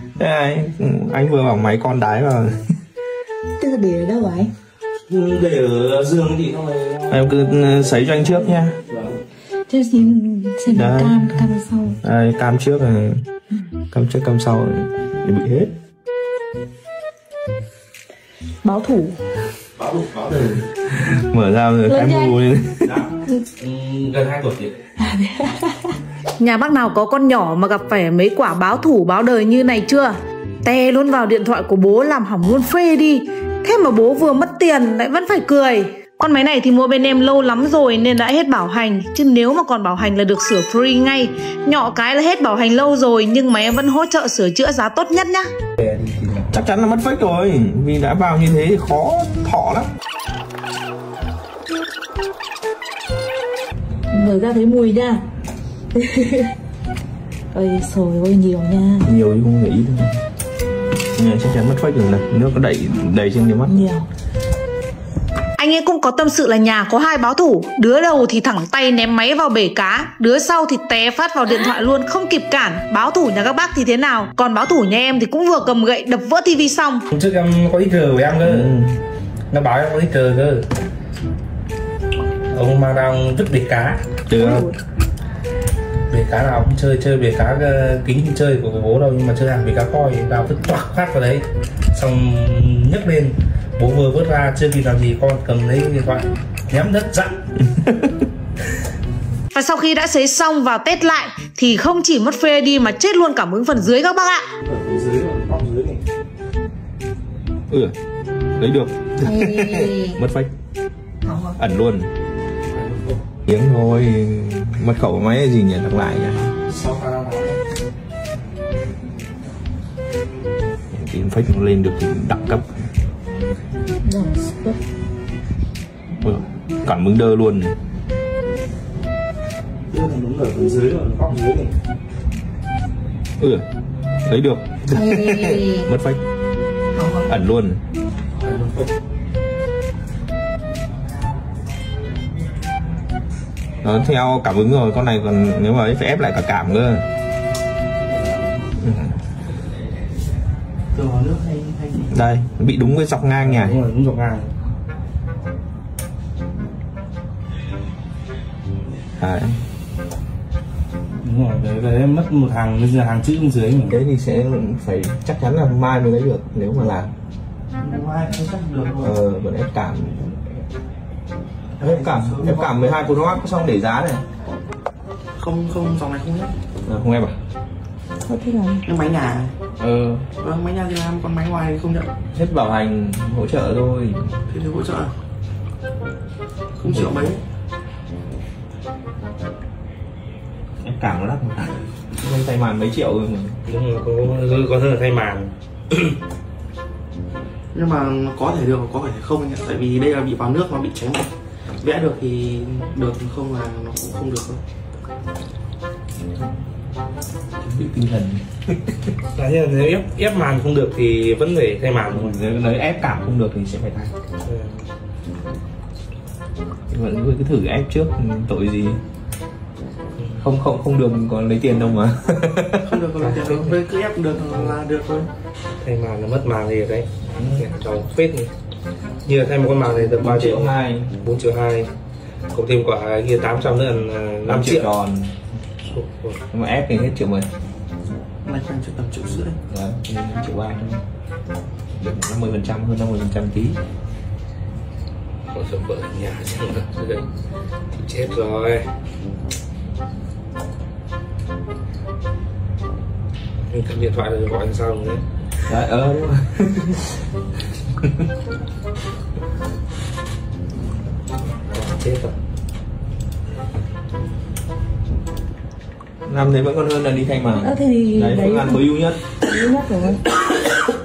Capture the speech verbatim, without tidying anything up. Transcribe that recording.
Thế anh, anh vừa bảo máy con đái vào. Tức là để ở đâu vậy? Để ở giường thì thôi. Em cứ sấy cho anh trước nha. Thế xin xem cam, cam sau. Đây, cam trước này, cam trước cam sau thì bị hết. Báo thủ. Báo thủ, báo thủ. Mở ra rồi cái mù lên. Gần hai tuổi chị. Nhà bác nào có con nhỏ mà gặp phải mấy quả báo thủ báo đời như này chưa? Té luôn vào điện thoại của bố làm hỏng luôn phê đi. Thế mà bố vừa mất tiền lại vẫn phải cười. Con máy này thì mua bên em lâu lắm rồi nên đã hết bảo hành. Chứ nếu mà còn bảo hành là được sửa free ngay. Nhỏ cái là hết bảo hành lâu rồi nhưng mà em vẫn hỗ trợ sửa chữa giá tốt nhất nhá. Chắc chắn là mất phếch rồi. Vì đã vào như thế thì khó thọ lắm. Mở ra thấy mùi nha. Ôi xồi ôi nhiều nha. Nhiều chứ không nghĩ đâu. Nhưng chắc chắn mất phếch rồi này. Nước có đẩy đầy trên cái mắt. Nhiều. Anh ấy cũng có tâm sự là nhà có hai báo thủ. Đứa đầu thì thẳng tay ném máy vào bể cá. Đứa sau thì té phát vào điện thoại luôn, không kịp cản. Báo thủ nhà các bác thì thế nào? Còn báo thủ nhà em thì cũng vừa cầm gậy đập vỡ tivi xong. Hôm trước em có ít rờ của em cơ. Ừ. Nó báo em có ít rờ cơ. Ông mang ra vứt bể cá. Được. Bể cá nào cũng chơi, chơi bể cá kính thì chơi của bố đâu. Nhưng mà chơi hàng bể cá coi vào vứt toạc phát vào đấy. Xong nhấc lên. Bố vừa vớt ra chưa kịp làm gì con cầm lấy điện thoại nhắm đất dặn. Và sau khi đã sấy xong vào test lại thì không chỉ mất phê đi mà chết luôn cả miếng phần dưới các bác ạ. Phần dưới rồi, góc dưới này. Ừ, lấy được. Mất phách. Ẩn luôn. Tiếng thôi. Mật khẩu máy gì nhỉ, đọc lại nhỉ. Tìm phách lên được thì đẳng cấp. Ừ, cản mứng đơ luôn. Đưa thằng đúng ở phần dưới rồi, góc dưới này. Ừ, lấy được. Mất phách. Ẩn luôn. Nó theo cảm ứng rồi, con này còn nếu mà ấy phải ép lại cả cảm cơ. Nước hay, hay đây, bị đúng cái dọc ngang nhỉ? Đúng rồi, đúng dọc ngang. Đấy. Đúng rồi, đấy, đấy mất một hàng, bây giờ hàng chữ bên dưới mình. Thế thì sẽ phải chắc chắn là mai mới lấy được nếu mà làm. Mai không chắc được rồi. Ờ, vẫn ép cảm. Ép cảm, ép cảm mười hai Pro Max xong để giá này. Không, không, dòng này không hết. À, không em à? Thôi thế là cái máy nhà. Ờ. Vâng, máy nhà thì làm, còn máy ngoài thì không nhận. Hết bảo hành hỗ trợ thôi. Thế thì hỗ trợ à? Không triệu mấy. Em cảm nó đắt một thằng. Không thay màn mấy triệu rồi mà. Đúng rồi, có, có thể là thay màn. Nhưng mà có thể được, có thể không anh ạ. Tại vì đây là bị vào nước, nó bị cháy một. Vẽ được thì được, không là nó cũng không được đâu. Bị tinh thần. Là như là nếu ép, ép màn không được thì vẫn phải thay màn thôi. Nếu, nếu ép cảm không được thì sẽ phải thay. Ừ. Vẫn cứ thử ép trước, tội gì. Không không không được còn lấy tiền đâu mà. Không được còn lấy tiền đâu, cứ ép được là được thôi. Thay màn là mất màn gì đấy. Trong phết này. Như là thay một con màn này tầm ba triệu hai, bốn triệu hai. Cộng thêm quả kia tám trăm nữa là năm triệu đòn. Nhưng mà ép thì hết triệu mười. Này khoảng tầm triệu rưỡi. Đấy, năm triệu ba thôi. Được năm mươi phần trăm, hơn năm mươi phần trăm tí. Còn sợ vợ ở nhà xem rồi. Thì chết rồi. Mình cầm điện thoại rồi gọi làm sao rồi đấy. Đấy, ờ đúng rồi. Chết rồi. Làm thế vẫn còn hơn là đi thay màn. Ờ, thế thì đấy, phương án tối ưu nhất. Tối ưu nhất rồi.